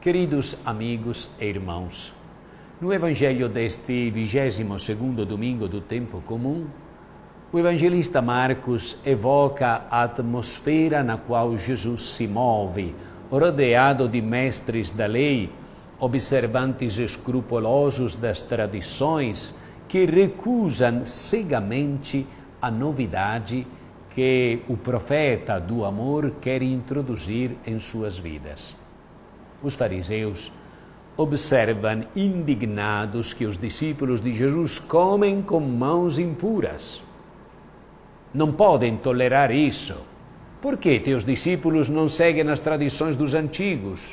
Queridos amigos e irmãos, no Evangelho deste 22º domingo do tempo comum, o evangelista Marcos evoca a atmosfera na qual Jesus se move, rodeado de mestres da lei, observantes escrupulosos das tradições, que recusam cegamente a novidade que o profeta do amor quer introduzir em suas vidas. Os fariseus observam indignados que os discípulos de Jesus comem com mãos impuras. Não podem tolerar isso. Por que teus discípulos não seguem as tradições dos antigos?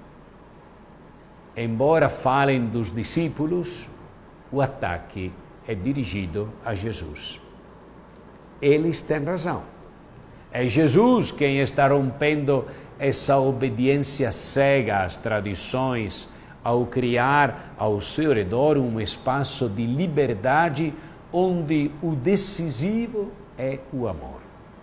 Embora falem dos discípulos, o ataque é dirigido a Jesus. Eles têm razão. É Jesus quem está rompendo essa obediência cega às tradições, ao criar ao seu redor um espaço de liberdade onde o decisivo é o amor.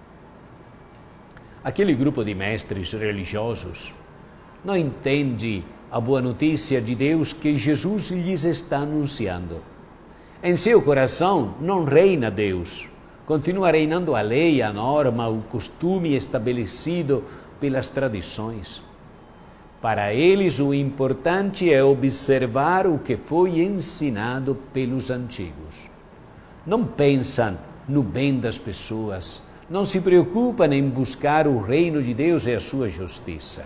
Aquele grupo de mestres religiosos não entende a boa notícia de Deus que Jesus lhes está anunciando. Em seu coração não reina Deus, continua reinando a lei, a norma, o costume estabelecido pelas tradições. Para eles, o importante é observar o que foi ensinado pelos antigos. Não pensam no bem das pessoas, não se preocupam em buscar o reino de Deus e a sua justiça.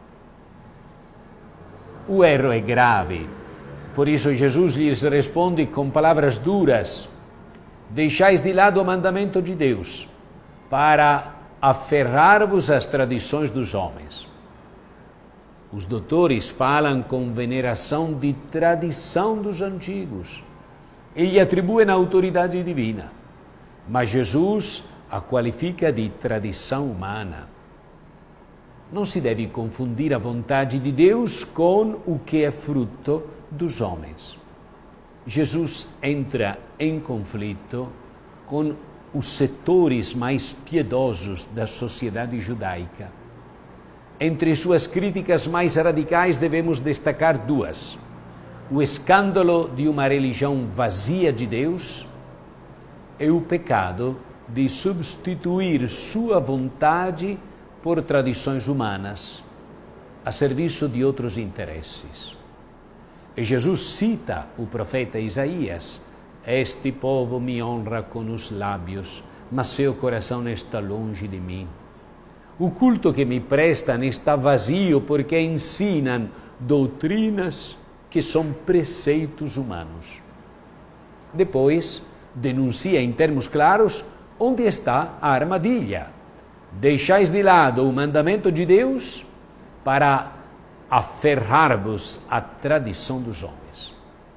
O erro é grave, por isso Jesus lhes responde com palavras duras: deixais de lado o mandamento de Deus para aferrar-vos às tradições dos homens. Os doutores falam com veneração de tradição dos antigos e lhe atribuem a autoridade divina, mas Jesus a qualifica de tradição humana. Não se deve confundir a vontade de Deus com o que é fruto dos homens. Jesus entra em conflito com os setores mais piedosos da sociedade judaica. Entre suas críticas mais radicais devemos destacar duas: o escândalo de uma religião vazia de Deus e o pecado de substituir sua vontade por tradições humanas, a serviço de outros interesses. E Jesus cita o profeta Isaías: este povo me honra com os lábios, mas seu coração está longe de mim. O culto que me prestam está vazio porque ensinam doutrinas que são preceitos humanos. Depois, denuncia em termos claros onde está a armadilha. Deixais de lado o mandamento de Deus para aferrar-vos à tradição dos homens.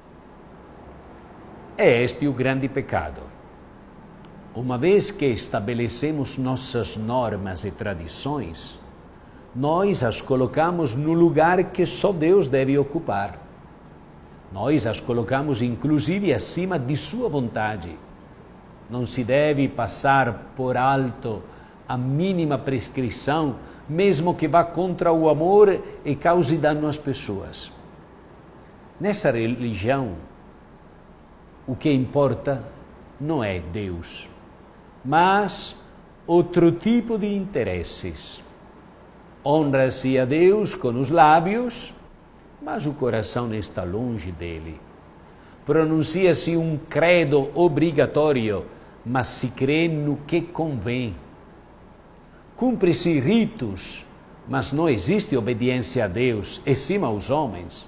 É este o grande pecado. Uma vez que estabelecemos nossas normas e tradições, nós as colocamos no lugar que só Deus deve ocupar. Nós as colocamos inclusive acima de sua vontade. Não se deve passar por alto a mínima prescrição, mesmo que vá contra o amor e cause dano às pessoas. Nessa religião, o que importa não é Deus, mas outro tipo de interesses. Honra-se a Deus com os lábios, mas o coração está longe dele. Pronuncia-se um credo obrigatório, mas se crê no que convém. Cumpre-se ritos, mas não existe obediência a Deus, e sim aos homens.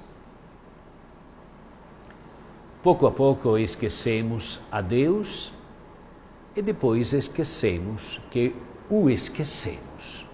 Pouco a pouco esquecemos a Deus e depois esquecemos que o esquecemos.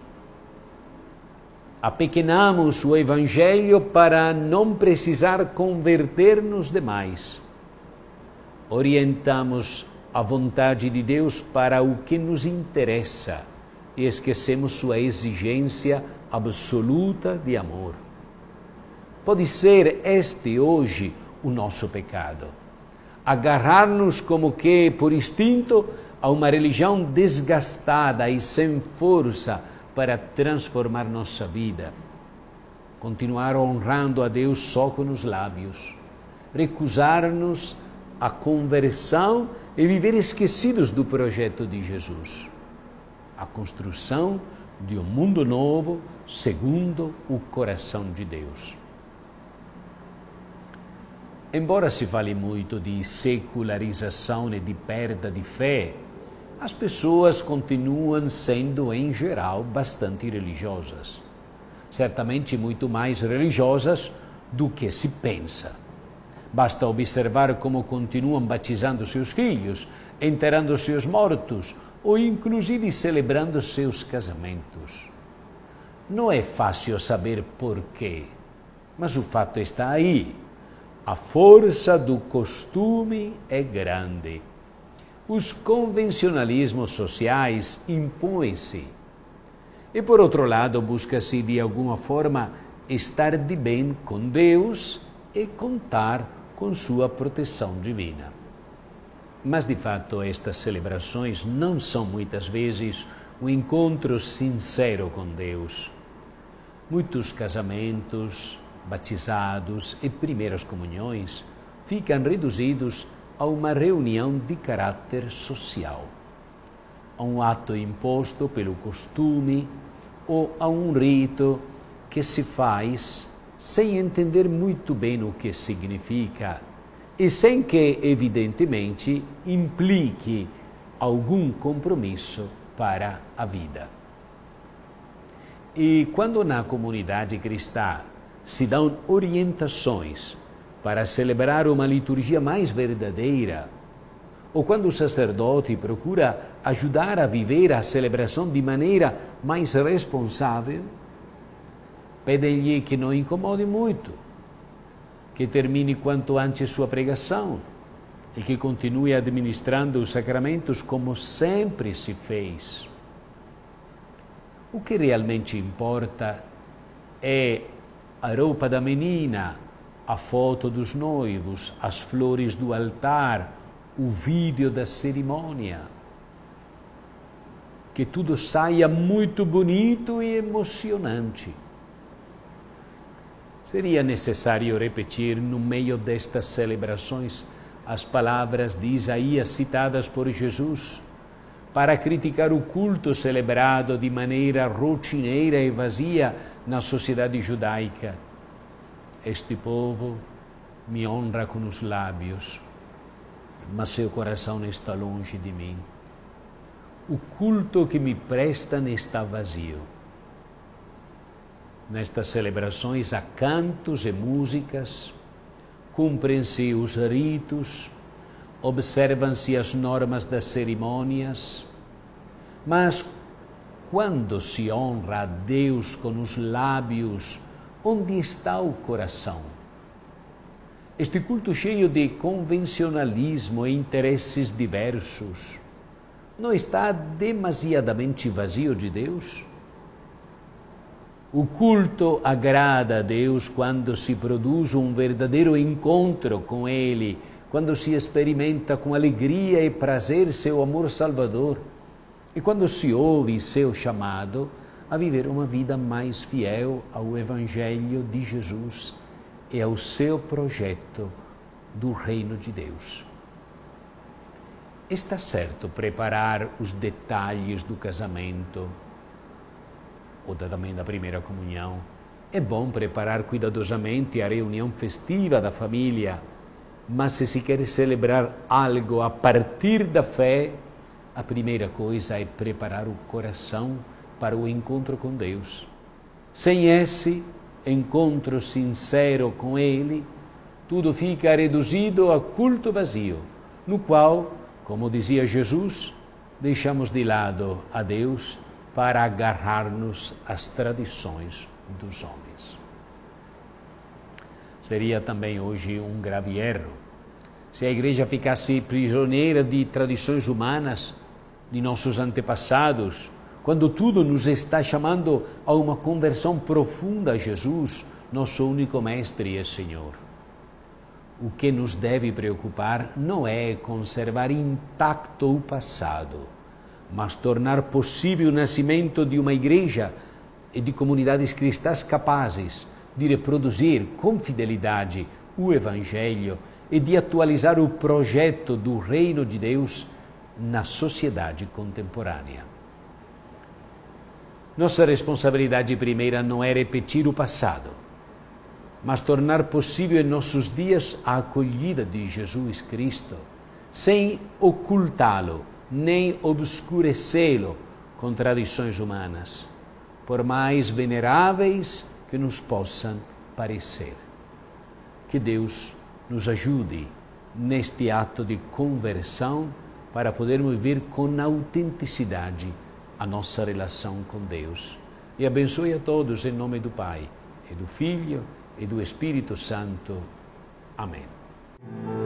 Apequenamos o Evangelho para não precisar converter-nos demais. Orientamos a vontade de Deus para o que nos interessa e esquecemos sua exigência absoluta de amor. Pode ser este hoje o nosso pecado. Agarrar-nos como que por instinto a uma religião desgastada e sem força para transformar nossa vida. continuar honrando a Deus só com os lábios, recusar-nos à conversão e viver esquecidos do projeto de Jesus, a construção de um mundo novo segundo o coração de Deus. Embora se fale muito de secularização e de perda de fé, as pessoas continuam sendo, em geral, bastante religiosas. Certamente muito mais religiosas do que se pensa. Basta observar como continuam batizando seus filhos, enterrando seus mortos ou inclusive celebrando seus casamentos. Não é fácil saber porquê, mas o fato está aí. A força do costume é grande. Os convencionalismos sociais impõem-se. E, por outro lado, busca-se de alguma forma estar de bem com Deus e contar com sua proteção divina. Mas, de fato, estas celebrações não são muitas vezes um encontro sincero com Deus. Muitos casamentos, batizados e primeiras comunhões ficam reduzidos a uma reunião de caráter social, a um ato imposto pelo costume ou a um rito que se faz sem entender muito bem o que significa e sem que, evidentemente, implique algum compromisso para a vida. E quando na comunidade cristã se dão orientações para celebrar uma liturgia mais verdadeira, ou quando o sacerdote procura ajudar a viver a celebração de maneira mais responsável, pedem-lhe que não incomode muito, que termine quanto antes sua pregação e que continue administrando os sacramentos como sempre se fez. O que realmente importa é a roupa da menina, a foto dos noivos, as flores do altar, o vídeo da cerimônia. Que tudo saia muito bonito e emocionante. Seria necessário repetir no meio destas celebrações as palavras de Isaías citadas por Jesus para criticar o culto celebrado de maneira rotineira e vazia na sociedade judaica. Este povo me honra com os lábios, mas seu coração está longe de mim. O culto que me prestam está vazio. Nestas celebrações há cantos e músicas, cumprem-se os ritos, observam-se as normas das cerimônias, mas quando se honra a Deus com os lábios, onde está o coração? Este culto cheio de convencionalismo e interesses diversos não está demasiadamente vazio de Deus? O culto agrada a Deus quando se produz um verdadeiro encontro com Ele, quando se experimenta com alegria e prazer seu amor salvador e quando se ouve seu chamado a viver uma vida mais fiel ao Evangelho de Jesus e ao seu projeto do Reino de Deus. Está certo preparar os detalhes do casamento ou também da primeira comunhão. É bom preparar cuidadosamente a reunião festiva da família, mas se se quer celebrar algo a partir da fé, a primeira coisa é preparar o coração para o encontro com Deus. Sem esse encontro sincero com Ele, tudo fica reduzido a culto vazio, no qual, como dizia Jesus, deixamos de lado a Deus para agarrar-nos às tradições dos homens. Seria também hoje um grave erro se a Igreja ficasse prisioneira de tradições humanas de nossos antepassados, quando tudo nos está chamando a uma conversão profunda a Jesus, nosso único Mestre e Senhor. O que nos deve preocupar não é conservar intacto o passado, mas tornar possível o nascimento de uma igreja e de comunidades cristãs capazes de reproduzir com fidelidade o Evangelho e de atualizar o projeto do Reino de Deus na sociedade contemporânea. Nossa responsabilidade primeira não é repetir o passado, mas tornar possível em nossos dias a acolhida de Jesus Cristo, sem ocultá-lo, nem obscurecê-lo com tradições humanas, por mais veneráveis que nos possam parecer. Que Deus nos ajude neste ato de conversão para podermos viver com autenticidade a nossa relação com Deus. E abençoe a todos em nome do Pai, e do Filho, e do Espírito Santo. Amém.